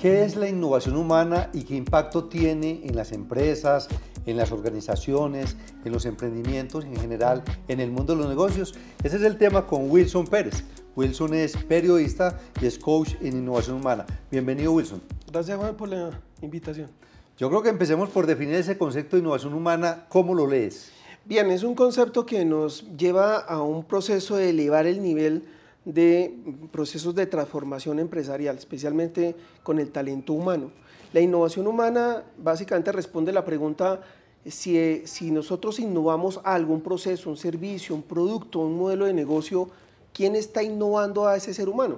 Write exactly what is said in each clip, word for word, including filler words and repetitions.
¿Qué es la innovación humana y qué impacto tiene en las empresas, en las organizaciones, en los emprendimientos en general, en el mundo de los negocios? Ese es el tema con Wilson Pérez. Wilson es periodista y es coach en innovación humana. Bienvenido, Wilson. Gracias, Juan, por la invitación. Yo creo que empecemos por definir ese concepto de innovación humana. ¿Cómo lo lees? Bien, es un concepto que nos lleva a un proceso de elevar el nivel de procesos de transformación empresarial, especialmente con el talento humano. La innovación humana básicamente responde la pregunta si, si nosotros innovamos algo, un proceso, un servicio, un producto, un modelo de negocio, ¿quién está innovando a ese ser humano?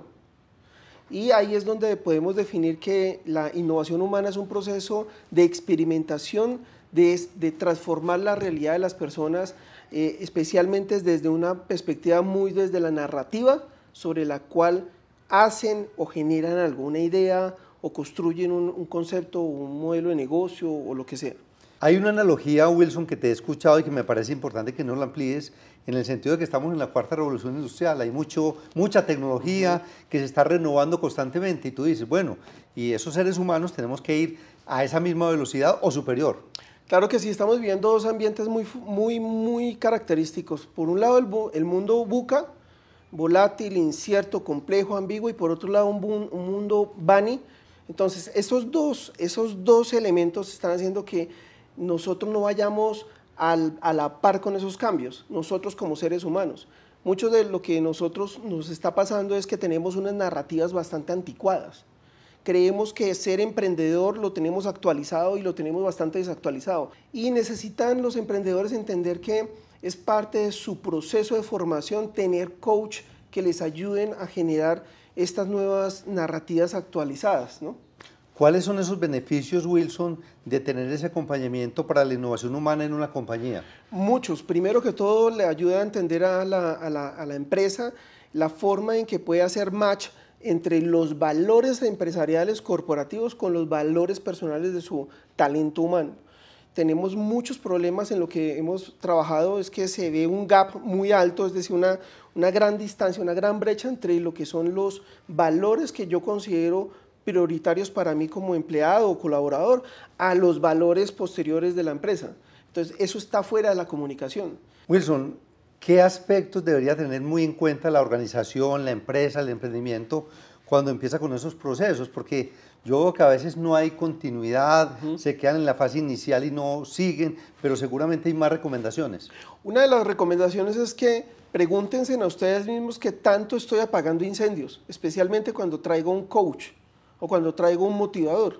Y ahí es donde podemos definir que la innovación humana es un proceso de experimentación, de, de transformar la realidad de las personas, eh, especialmente desde una perspectiva muy desde la narrativa, sobre la cual hacen o generan alguna idea o construyen un, un concepto o un modelo de negocio o lo que sea. Hay una analogía, Wilson, que te he escuchado y que me parece importante que no la amplíes, en el sentido de que estamos en la cuarta revolución industrial, hay mucho, mucha tecnología que se está renovando constantemente y tú dices, bueno, y esos seres humanos tenemos que ir a esa misma velocidad o superior. Claro que sí, estamos viviendo dos ambientes muy, muy, muy característicos. Por un lado, el, el mundo VUCA, volátil, incierto, complejo, ambiguo, y por otro lado un, un mundo BANI. Entonces, esos dos, esos dos elementos están haciendo que nosotros no vayamos al, a la par con esos cambios, nosotros como seres humanos. Mucho de lo que nosotros nos está pasando es que tenemos unas narrativas bastante anticuadas. Creemos que ser emprendedor lo tenemos actualizado y lo tenemos bastante desactualizado. Y necesitan los emprendedores entender que es parte de su proceso de formación tener coach que les ayuden a generar estas nuevas narrativas actualizadas, ¿no? ¿Cuáles son esos beneficios, Wilson, de tener ese acompañamiento para la innovación humana en una compañía? Muchos. Primero que todo, le ayuda a entender a la, a la, a la empresa la forma en que puede hacer match entre los valores empresariales corporativos con los valores personales de su talento humano. Tenemos muchos problemas en lo que hemos trabajado, es que se ve un gap muy alto, es decir, una, una gran distancia, una gran brecha entre lo que son los valores que yo considero prioritarios para mí como empleado o colaborador a los valores posteriores de la empresa. Entonces, eso está fuera de la comunicación. Wilson, ¿qué aspectos debería tener muy en cuenta la organización, la empresa, el emprendimiento cuando empieza con esos procesos? Porque yo veo que a veces no hay continuidad, uh-huh. se quedan en la fase inicial y no siguen, pero seguramente hay más recomendaciones. Una de las recomendaciones es que pregúntense a ustedes mismos qué tanto estoy apagando incendios, especialmente cuando traigo un coach o cuando traigo un motivador.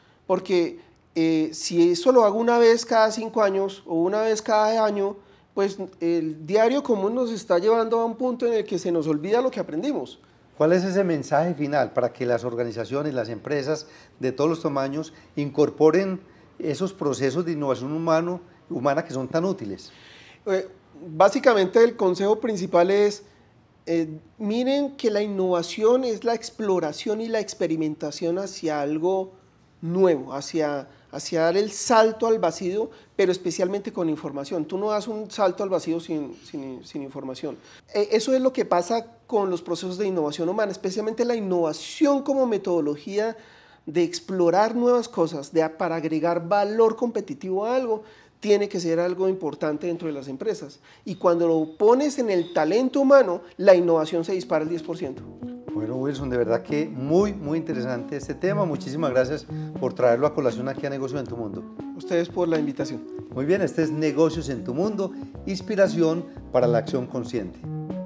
Porque eh, si eso lo hago una vez cada cinco años o una vez cada año, pues el diario común nos está llevando a un punto en el que se nos olvida lo que aprendimos. ¿Cuál es ese mensaje final para que las organizaciones, las empresas de todos los tamaños incorporen esos procesos de innovación humano, humana que son tan útiles? Eh, básicamente el consejo principal es, eh, miren que la innovación es la exploración y la experimentación hacia algo nuevo, hacia, hacia dar el salto al vacío, pero especialmente con información. Tú no das un salto al vacío sin, sin, sin información. Eh, eso es lo que pasa con los procesos de innovación humana, especialmente la innovación como metodología de explorar nuevas cosas, de, para agregar valor competitivo a algo, tiene que ser algo importante dentro de las empresas. Y cuando lo pones en el talento humano, la innovación se dispara al diez por ciento. Bueno, Wilson, de verdad que muy, muy interesante este tema. Muchísimas gracias por traerlo a colación aquí a Negocios en tu Mundo. Ustedes por la invitación. Muy bien, este es Negocios en tu Mundo, inspiración para la acción consciente.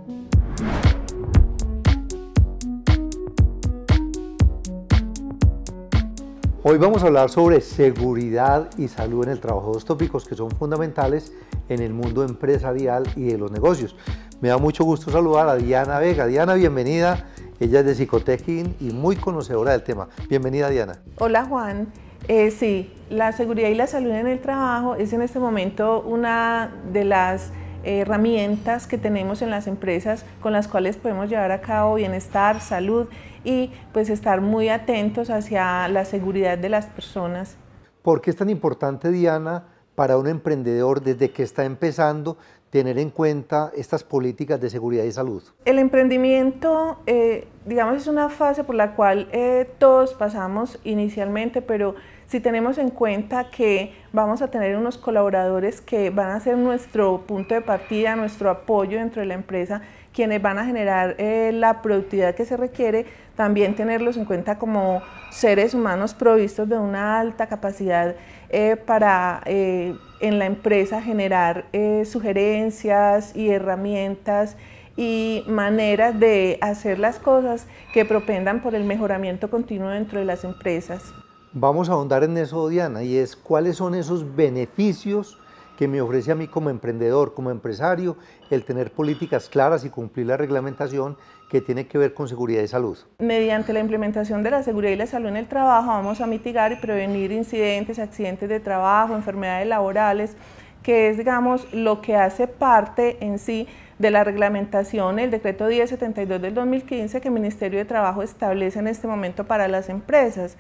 Hoy vamos a hablar sobre seguridad y salud en el trabajo, dos tópicos que son fundamentales en el mundo empresarial y de los negocios. Me da mucho gusto saludar a Diana Vega. Diana, bienvenida. Ella es de Psicotequín y muy conocedora del tema. Bienvenida, Diana. Hola, Juan. Eh, sí, la seguridad y la salud en el trabajo es en este momento una de las herramientas que tenemos en las empresas con las cuales podemos llevar a cabo bienestar, salud y pues estar muy atentos hacia la seguridad de las personas. ¿Por qué es tan importante, Diana, para un emprendedor desde que está empezando tener en cuenta estas políticas de seguridad y salud? El emprendimiento, eh, digamos, es una fase por la cual eh, todos pasamos inicialmente, pero si tenemos en cuenta que vamos a tener unos colaboradores que van a ser nuestro punto de partida, nuestro apoyo dentro de la empresa, quienes van a generar eh, la productividad que se requiere, también tenerlos en cuenta como seres humanos provistos de una alta capacidad eh, para eh, en la empresa generar eh, sugerencias y herramientas y maneras de hacer las cosas que propendan por el mejoramiento continuo dentro de las empresas. Vamos a ahondar en eso, Diana, y es cuáles son esos beneficios que me ofrece a mí como emprendedor, como empresario, el tener políticas claras y cumplir la reglamentación que tiene que ver con seguridad y salud. Mediante la implementación de la seguridad y la salud en el trabajo vamos a mitigar y prevenir incidentes, accidentes de trabajo, enfermedades laborales, que es, digamos, lo que hace parte en sí de la reglamentación, el decreto diez setenta y dos del dos mil quince que el Ministerio de Trabajo establece en este momento para las empresas.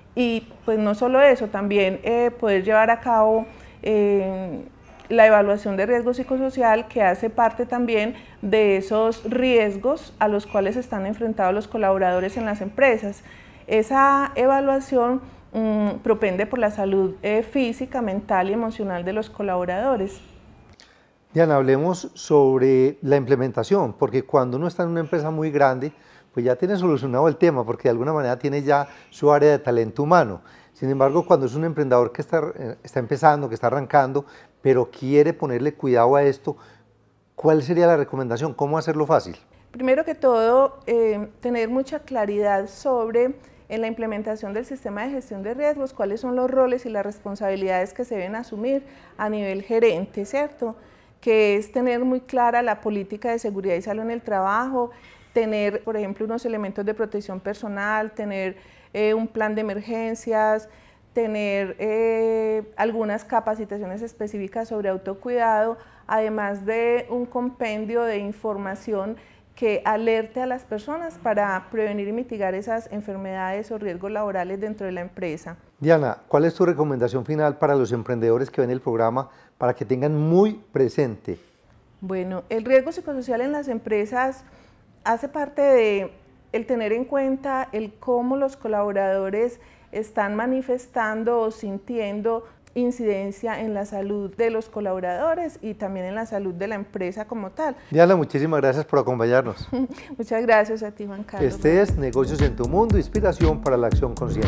Y pues no solo eso, también eh, poder llevar a cabo eh, la evaluación de riesgo psicosocial, que hace parte también de esos riesgos a los cuales están enfrentados los colaboradores en las empresas. Esa evaluación mmm, propende por la salud eh, física, mental y emocional de los colaboradores. Diana, hablemos sobre la implementación, porque cuando uno está en una empresa muy grande, pues ya tiene solucionado el tema, porque de alguna manera tiene ya su área de talento humano. Sin embargo, cuando es un emprendedor que está, está empezando, que está arrancando, pero quiere ponerle cuidado a esto, ¿cuál sería la recomendación? ¿Cómo hacerlo fácil? Primero que todo, eh, tener mucha claridad sobre en la implementación del sistema de gestión de riesgos, cuáles son los roles y las responsabilidades que se deben asumir a nivel gerente, ¿cierto? Que es tener muy clara la política de seguridad y salud en el trabajo, tener, por ejemplo, unos elementos de protección personal, tener eh, un plan de emergencias, tener eh, algunas capacitaciones específicas sobre autocuidado, además de un compendio de información que alerte a las personas para prevenir y mitigar esas enfermedades o riesgos laborales dentro de la empresa. Diana, ¿cuál es tu recomendación final para los emprendedores que ven el programa para que tengan muy presente? Bueno, el riesgo psicosocial en las empresas hace parte de el tener en cuenta el cómo los colaboradores están manifestando o sintiendo incidencia en la salud de los colaboradores y también en la salud de la empresa como tal. Diana, muchísimas gracias por acompañarnos. Muchas gracias a ti, Juan Carlos. Este es Negocios en tu Mundo, inspiración para la acción consciente.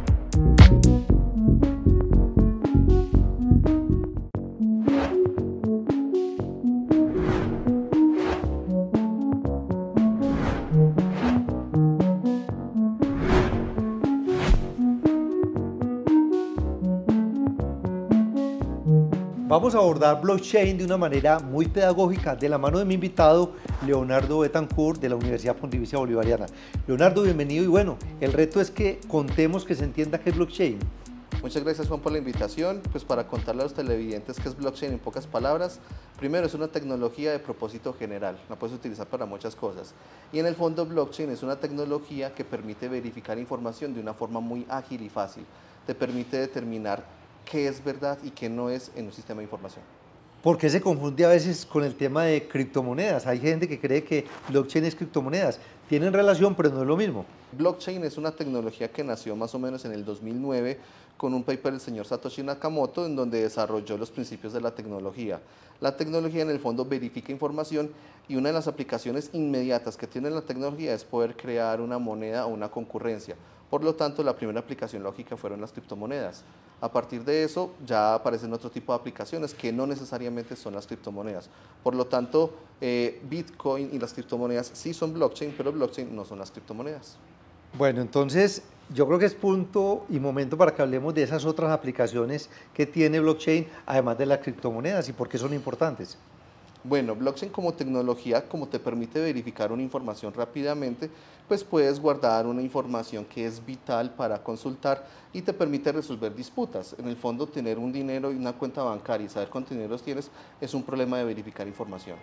Vamos a abordar blockchain de una manera muy pedagógica de la mano de mi invitado Leonardo Betancourt de la Universidad Pontificia Bolivariana. Leonardo, bienvenido y bueno, el reto es que contemos, que se entienda qué es blockchain. Muchas gracias, Juan, por la invitación. Pues para contarle a los televidentes qué es blockchain en pocas palabras, primero es una tecnología de propósito general, la puedes utilizar para muchas cosas. Y en el fondo blockchain es una tecnología que permite verificar información de una forma muy ágil y fácil. Te permite determinar qué es verdad y qué no es en un sistema de información. ¿Por qué se confunde a veces con el tema de criptomonedas? Hay gente que cree que blockchain es criptomonedas. Tienen relación, pero no es lo mismo. Blockchain es una tecnología que nació más o menos en el dos mil nueve con un paper del señor Satoshi Nakamoto en donde desarrolló los principios de la tecnología. La tecnología en el fondo verifica información y una de las aplicaciones inmediatas que tiene la tecnología es poder crear una moneda o una concurrencia. Por lo tanto, la primera aplicación lógica fueron las criptomonedas. A partir de eso ya aparecen otro tipo de aplicaciones que no necesariamente son las criptomonedas. Por lo tanto, eh, Bitcoin y las criptomonedas sí son blockchain, pero blockchain no son las criptomonedas. Bueno, entonces yo creo que es punto y momento para que hablemos de esas otras aplicaciones que tiene blockchain, además de las criptomonedas, y por qué son importantes. Bueno, blockchain como tecnología, como te permite verificar una información rápidamente, pues puedes guardar una información que es vital para consultar y te permite resolver disputas. En el fondo, tener un dinero y una cuenta bancaria y saber cuántos dineros tienes es un problema de verificar información.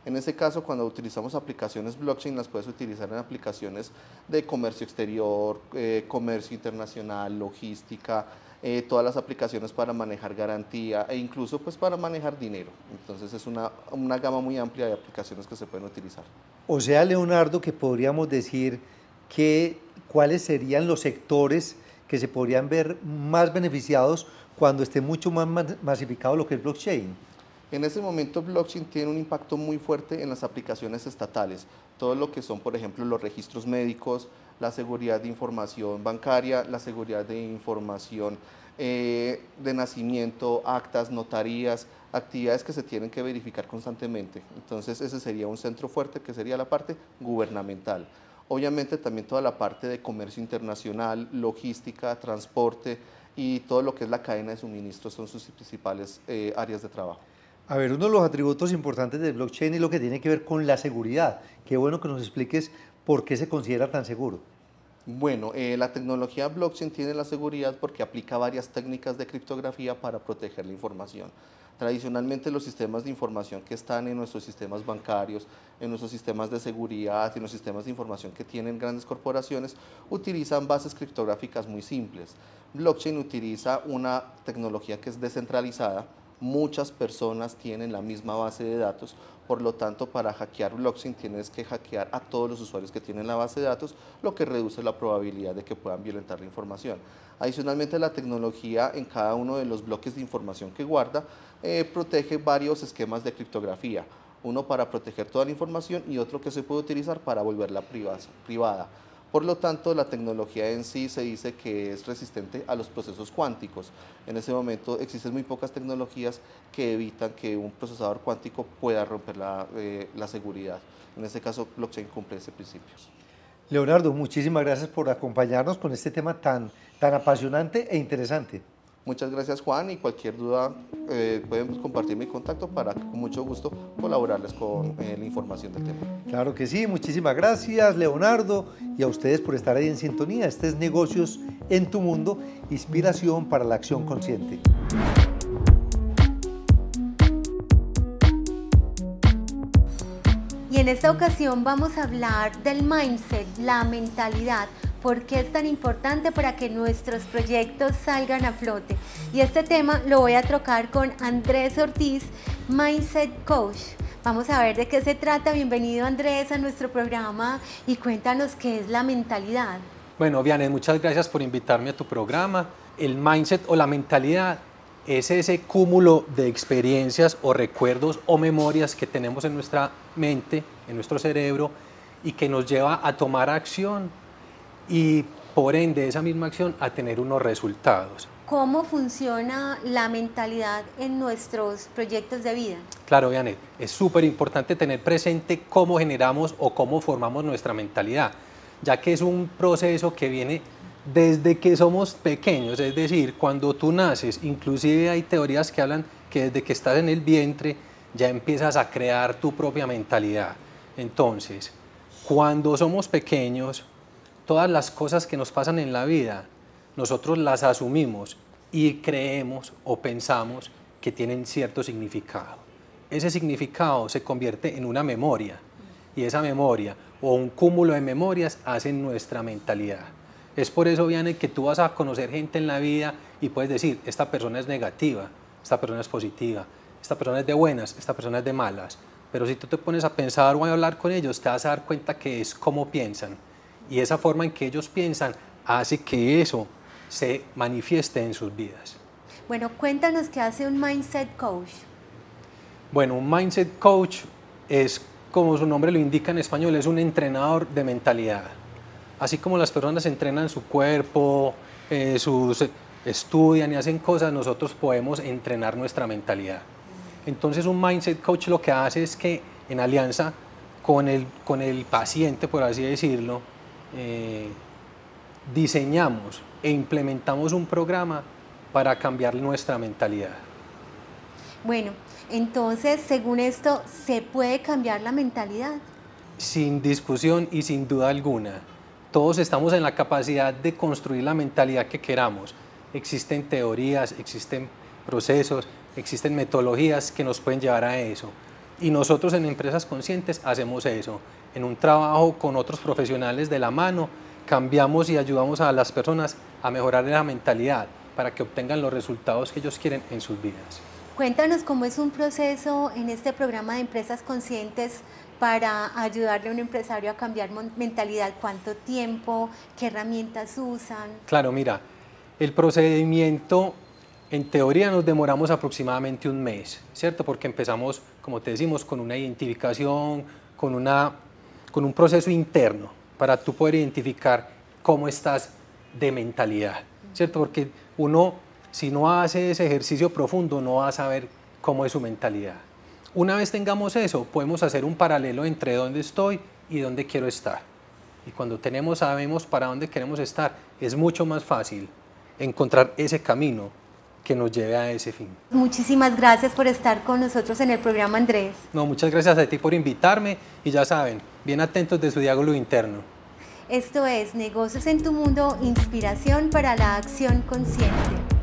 En ese caso, cuando utilizamos aplicaciones blockchain, las puedes utilizar en aplicaciones de comercio exterior, eh, comercio internacional, logística, eh, todas las aplicaciones para manejar garantía e incluso pues para manejar dinero. Entonces es una, una gama muy amplia de aplicaciones que se pueden utilizar. O sea, Leonardo, que podríamos decir que cuáles serían los sectores que se podrían ver más beneficiados cuando esté mucho más masificado lo que es blockchain. En ese momento blockchain tiene un impacto muy fuerte en las aplicaciones estatales, todo lo que son, por ejemplo, los registros médicos, la seguridad de información bancaria, la seguridad de información eh, de nacimiento, actas, notarías, actividades que se tienen que verificar constantemente. Entonces ese sería un centro fuerte que sería la parte gubernamental. Obviamente también toda la parte de comercio internacional, logística, transporte y todo lo que es la cadena de suministros son sus principales eh, áreas de trabajo. A ver, uno de los atributos importantes del blockchain es lo que tiene que ver con la seguridad. Qué bueno que nos expliques por qué se considera tan seguro. Bueno, eh, la tecnología blockchain tiene la seguridad porque aplica varias técnicas de criptografía para proteger la información. Tradicionalmente los sistemas de información que están en nuestros sistemas bancarios, en nuestros sistemas de seguridad y en los sistemas de información que tienen grandes corporaciones utilizan bases criptográficas muy simples. Blockchain utiliza una tecnología que es descentralizada. Muchas personas tienen la misma base de datos, por lo tanto para hackear blockchain tienes que hackear a todos los usuarios que tienen la base de datos, lo que reduce la probabilidad de que puedan violentar la información. Adicionalmente la tecnología en cada uno de los bloques de información que guarda eh, protege varios esquemas de criptografía, uno para proteger toda la información y otro que se puede utilizar para volverla privada. Por lo tanto, la tecnología en sí se dice que es resistente a los procesos cuánticos. En ese momento existen muy pocas tecnologías que evitan que un procesador cuántico pueda romper la, eh, la seguridad. En este caso, blockchain cumple ese principio. Leonardo, muchísimas gracias por acompañarnos con este tema tan, tan apasionante e interesante. Muchas gracias, Juan, y cualquier duda eh, pueden compartir mi contacto para con mucho gusto colaborarles con eh, la información del tema. Claro que sí, muchísimas gracias, Leonardo, y a ustedes por estar ahí en sintonía. Este es Negocios en tu Mundo, inspiración para la acción consciente. Y en esta ocasión vamos a hablar del mindset, la mentalidad. ¿Por qué es tan importante para que nuestros proyectos salgan a flote? Y este tema lo voy a trocar con Andrés Ortiz, Mindset Coach. Vamos a ver de qué se trata. Bienvenido, Andrés, a nuestro programa y cuéntanos qué es la mentalidad. Bueno, Vianey, muchas gracias por invitarme a tu programa. El mindset o la mentalidad es ese cúmulo de experiencias o recuerdos o memorias que tenemos en nuestra mente, en nuestro cerebro, y que nos lleva a tomar acción y por ende esa misma acción a tener unos resultados. ¿Cómo funciona la mentalidad en nuestros proyectos de vida? Claro, Vianey, es súper importante tener presente cómo generamos o cómo formamos nuestra mentalidad, ya que es un proceso que viene desde que somos pequeños, es decir, cuando tú naces, inclusive hay teorías que hablan que desde que estás en el vientre ya empiezas a crear tu propia mentalidad. Entonces, cuando somos pequeños, todas las cosas que nos pasan en la vida, nosotros las asumimos y creemos o pensamos que tienen cierto significado. Ese significado se convierte en una memoria y esa memoria o un cúmulo de memorias hacen nuestra mentalidad. Es por eso, Vianey, que tú vas a conocer gente en la vida y puedes decir, esta persona es negativa, esta persona es positiva, esta persona es de buenas, esta persona es de malas. Pero si tú te pones a pensar o a hablar con ellos, te vas a dar cuenta que es cómo piensan. Y esa forma en que ellos piensan hace que eso se manifieste en sus vidas. Bueno, cuéntanos qué hace un Mindset Coach. Bueno, un Mindset Coach es, como su nombre lo indica en español, es un entrenador de mentalidad. Así como las personas entrenan su cuerpo, eh, sus, estudian y hacen cosas, nosotros podemos entrenar nuestra mentalidad. Entonces un Mindset Coach lo que hace es que en alianza con el, con el paciente, por así decirlo, eh, diseñamos e implementamos un programa para cambiar nuestra mentalidad. Bueno, entonces, según esto, ¿se puede cambiar la mentalidad? Sin discusión y sin duda alguna. Todos estamos en la capacidad de construir la mentalidad que queramos. Existen teorías, existen procesos, existen metodologías que nos pueden llevar a eso. Y nosotros en Empresas Conscientes hacemos eso. En un trabajo con otros profesionales de la mano, cambiamos y ayudamos a las personas a mejorar la mentalidad para que obtengan los resultados que ellos quieren en sus vidas. Cuéntanos cómo es un proceso en este programa de Empresas Conscientes para ayudarle a un empresario a cambiar mentalidad. ¿Cuánto tiempo? ¿Qué herramientas usan? Claro, mira, el procedimiento en teoría nos demoramos aproximadamente un mes, ¿cierto? Porque empezamos, como te decimos, con una identificación, con, una, con un proceso interno para tú poder identificar cómo estás de mentalidad, ¿cierto? Porque uno, si no hace ese ejercicio profundo, no va a saber cómo es su mentalidad. Una vez tengamos eso, podemos hacer un paralelo entre dónde estoy y dónde quiero estar. Y cuando tenemos, sabemos para dónde queremos estar, es mucho más fácil encontrar ese camino que nos lleve a ese fin. Muchísimas gracias por estar con nosotros en el programa, Andrés. No, muchas gracias a ti por invitarme y ya saben, bien atentos de su diálogo interno. Esto es Negocios en tu Mundo, inspiración para la acción consciente.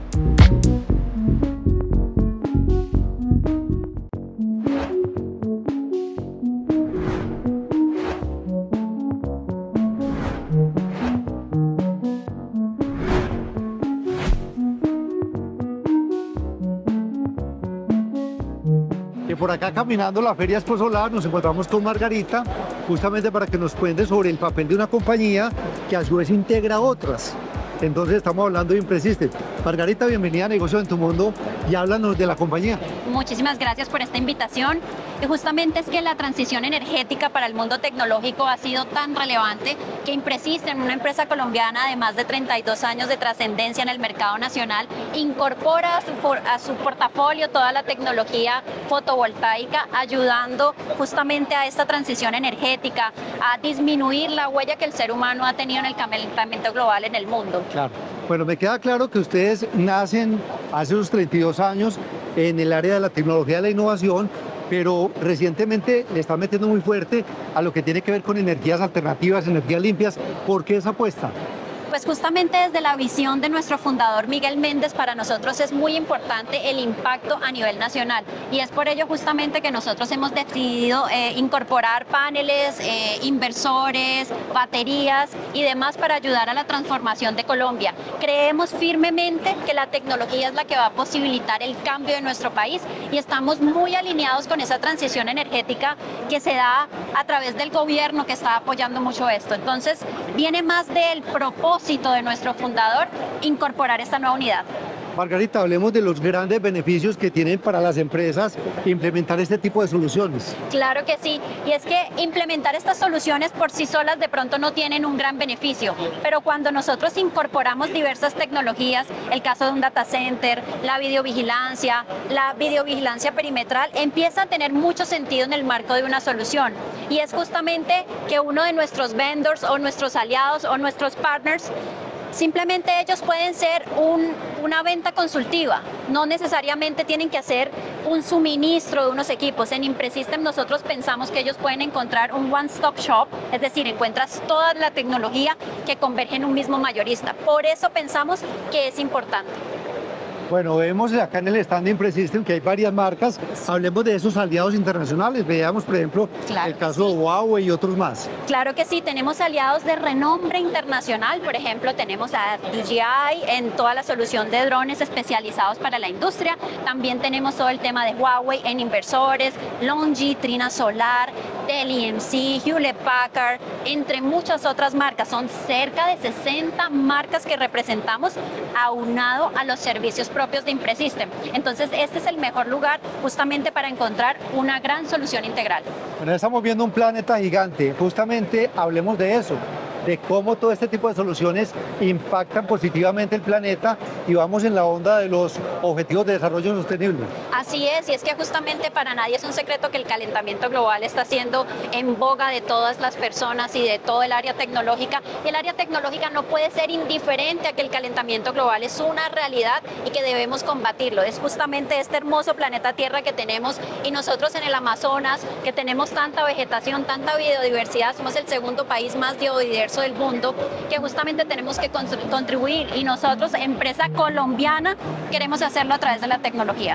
Por acá caminando la Feria Expo Solar nos encontramos con Margarita justamente para que nos cuente sobre el papel de una compañía que a su vez integra a otras. Entonces estamos hablando de Impresystem. Margarita, bienvenida a Negocios en tu Mundo y háblanos de la compañía. Muchísimas gracias por esta invitación. Y justamente es que la transición energética para el mundo tecnológico ha sido tan relevante que Impresystem, una empresa colombiana de más de treinta y dos años de trascendencia en el mercado nacional, incorpora a su, a su portafolio toda la tecnología fotovoltaica, ayudando justamente a esta transición energética, a disminuir la huella que el ser humano ha tenido en el calentamiento global en el mundo. Claro. Bueno, me queda claro que ustedes nacen hace unos treinta y dos años en el área de la tecnología y la innovación, pero recientemente le están metiendo muy fuerte a lo que tiene que ver con energías alternativas, energías limpias. ¿Por qué esa apuesta? Pues justamente desde la visión de nuestro fundador Miguel Méndez, para nosotros es muy importante el impacto a nivel nacional, y es por ello justamente que nosotros hemos decidido eh, incorporar paneles, eh, inversores, baterías y demás para ayudar a la transformación de Colombia. Creemos firmemente que la tecnología es la que va a posibilitar el cambio de nuestro país y estamos muy alineados con esa transición energética que se da a través del gobierno, que está apoyando mucho esto. Entonces viene más del propósito de nuestro fundador incorporar esta nueva unidad. Margarita, hablemos de los grandes beneficios que tienen para las empresas implementar este tipo de soluciones. Claro que sí, y es que implementar estas soluciones por sí solas de pronto no tienen un gran beneficio, pero cuando nosotros incorporamos diversas tecnologías, el caso de un data center, la videovigilancia, la videovigilancia perimetral, empieza a tener mucho sentido en el marco de una solución. Y es justamente que uno de nuestros vendors o nuestros aliados o nuestros partners, simplemente ellos pueden ser un, una venta consultiva, no necesariamente tienen que hacer un suministro de unos equipos. En Impresystem nosotros pensamos que ellos pueden encontrar un one-stop shop, es decir, encuentras toda la tecnología que converge en un mismo mayorista. Por eso pensamos que es importante. Bueno, vemos acá en el stand de Impresystem que hay varias marcas. Hablemos de esos aliados internacionales. Veamos, por ejemplo, claro, el caso sí. de Huawei y otros más. Claro que sí, tenemos aliados de renombre internacional. Por ejemplo, tenemos a D J I en toda la solución de drones especializados para la industria. También tenemos todo el tema de Huawei en inversores, Longi, Trina Solar, Dell E M C, Hewlett Packard, entre muchas otras marcas. Son cerca de sesenta marcas que representamos, aunado a los servicios propios de Impresystem. Entonces este es el mejor lugar justamente para encontrar una gran solución integral. Bueno, estamos viendo un planeta gigante, justamente hablemos de eso, de cómo todo este tipo de soluciones impactan positivamente el planeta y vamos en la onda de los objetivos de desarrollo sostenible. Así es, y es que justamente para nadie es un secreto que el calentamiento global está siendo en boga de todas las personas y de todo el área tecnológica, y el área tecnológica no puede ser indiferente a que el calentamiento global es una realidad y que debemos combatirlo. Es justamente este hermoso planeta Tierra que tenemos, y nosotros en el Amazonas, que tenemos tanta vegetación, tanta biodiversidad, somos el segundo país más biodiverso del mundo, que justamente tenemos que contribuir, y nosotros, empresa colombiana, queremos hacerlo a través de la tecnología.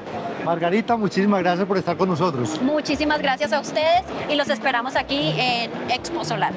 Margarita, muchísimas gracias por estar con nosotros. Muchísimas gracias a ustedes y los esperamos aquí en Expo Solar.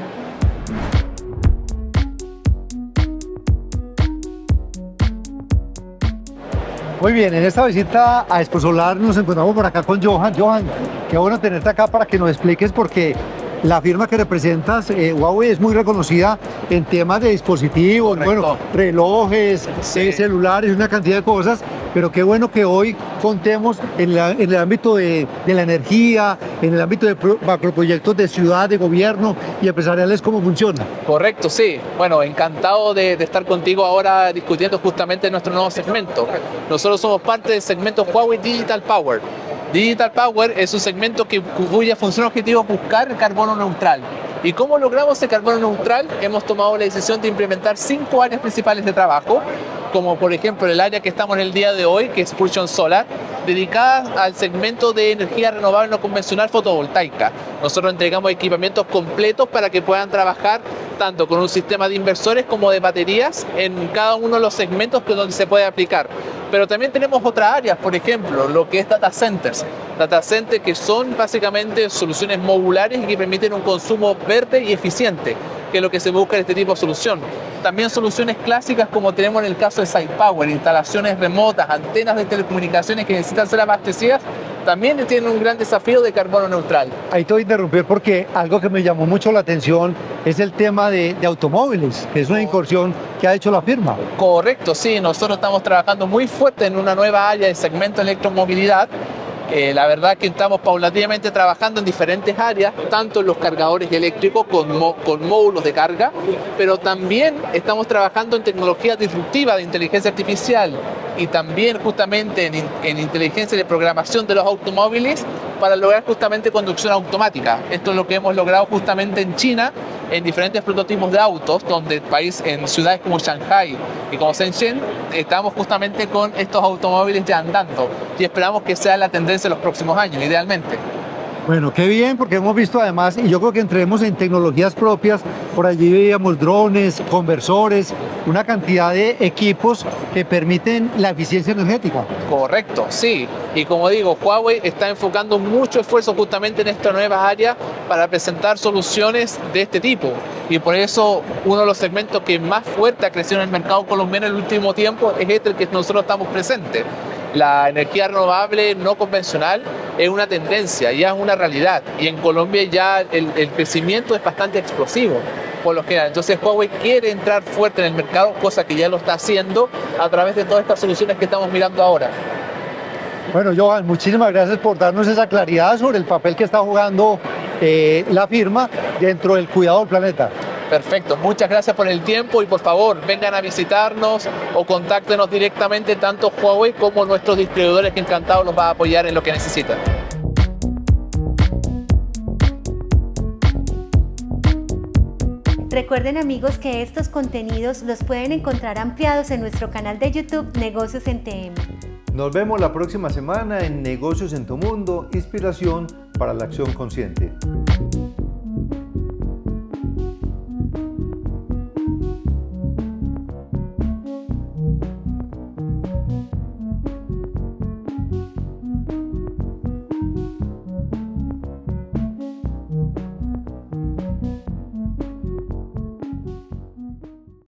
Muy bien, en esta visita a Expo Solar nos encontramos por acá con Johan. Johan, qué bueno tenerte acá para que nos expliques porque la firma que representas, eh, Huawei, es muy reconocida en temas de dispositivos, Correcto. bueno, relojes, Sí. eh, celulares, una cantidad de cosas, pero qué bueno que hoy contemos en, la- en el ámbito de, de la energía, en el ámbito de pro- macroproyectos de ciudad, de gobierno y empresariales, cómo funciona. Correcto, sí. Bueno, encantado de, de estar contigo ahora discutiendo justamente nuestro nuevo segmento. Nosotros somos parte del segmento Huawei Digital Power. Digital Power es un segmento que, cuya función objetivo es buscar el carbono neutral. ¿Y cómo logramos el carbono neutral? Hemos tomado la decisión de implementar cinco áreas principales de trabajo, como por ejemplo el área que estamos en el día de hoy, que es Fusion Solar, dedicada al segmento de energía renovable no convencional fotovoltaica. Nosotros entregamos equipamientos completos para que puedan trabajar tanto con un sistema de inversores como de baterías en cada uno de los segmentos que donde se puede aplicar. Pero también tenemos otras áreas, por ejemplo, lo que es data centers. Data centers que son básicamente soluciones modulares y que permiten un consumo verde y eficiente, que es lo que se busca en este tipo de solución. También soluciones clásicas como tenemos en el caso de Site Power, instalaciones remotas, antenas de telecomunicaciones que necesitan ser abastecidas, también tienen un gran desafío de carbono neutral. Ahí te voy a interrumpir porque algo que me llamó mucho la atención es el tema de, de automóviles, que es una incursión que ha hecho la firma. Correcto, sí, nosotros estamos trabajando muy fuerte en una nueva área de segmento de electromovilidad. Eh, la verdad que estamos paulatinamente trabajando en diferentes áreas, tanto en los cargadores eléctricos con, mo- con módulos de carga, pero también estamos trabajando en tecnología disruptiva de inteligencia artificial y también justamente en, in- en inteligencia de programación de los automóviles para lograr justamente conducción automática. Esto es lo que hemos logrado justamente en China, en diferentes prototipos de autos, donde el país, en ciudades como Shanghai y como Shenzhen, estamos justamente con estos automóviles ya andando y esperamos que sea la tendencia en los próximos años, idealmente. Bueno, qué bien, porque hemos visto además, y yo creo que entremos en tecnologías propias, por allí veíamos drones, conversores, una cantidad de equipos que permiten la eficiencia energética. Correcto, sí. Y como digo, Huawei está enfocando mucho esfuerzo justamente en esta nueva área para presentar soluciones de este tipo. Y por eso uno de los segmentos que más fuerte ha crecido en el mercado colombiano en el último tiempo es este el que nosotros estamos presentes. La energía renovable no convencional es una tendencia, ya es una realidad. Y en Colombia ya el, el crecimiento es bastante explosivo, por lo general. Entonces Huawei quiere entrar fuerte en el mercado, cosa que ya lo está haciendo a través de todas estas soluciones que estamos mirando ahora. Bueno, Johan, muchísimas gracias por darnos esa claridad sobre el papel que está jugando eh, la firma dentro del cuidado del planeta. Perfecto, muchas gracias por el tiempo y por favor vengan a visitarnos o contáctenos directamente tanto Huawei como nuestros distribuidores que encantados los va a apoyar en lo que necesitan. Recuerden amigos que estos contenidos los pueden encontrar ampliados en nuestro canal de YouTube Negocios en T M. Nos vemos la próxima semana en Negocios en tu Mundo, inspiración para la acción consciente.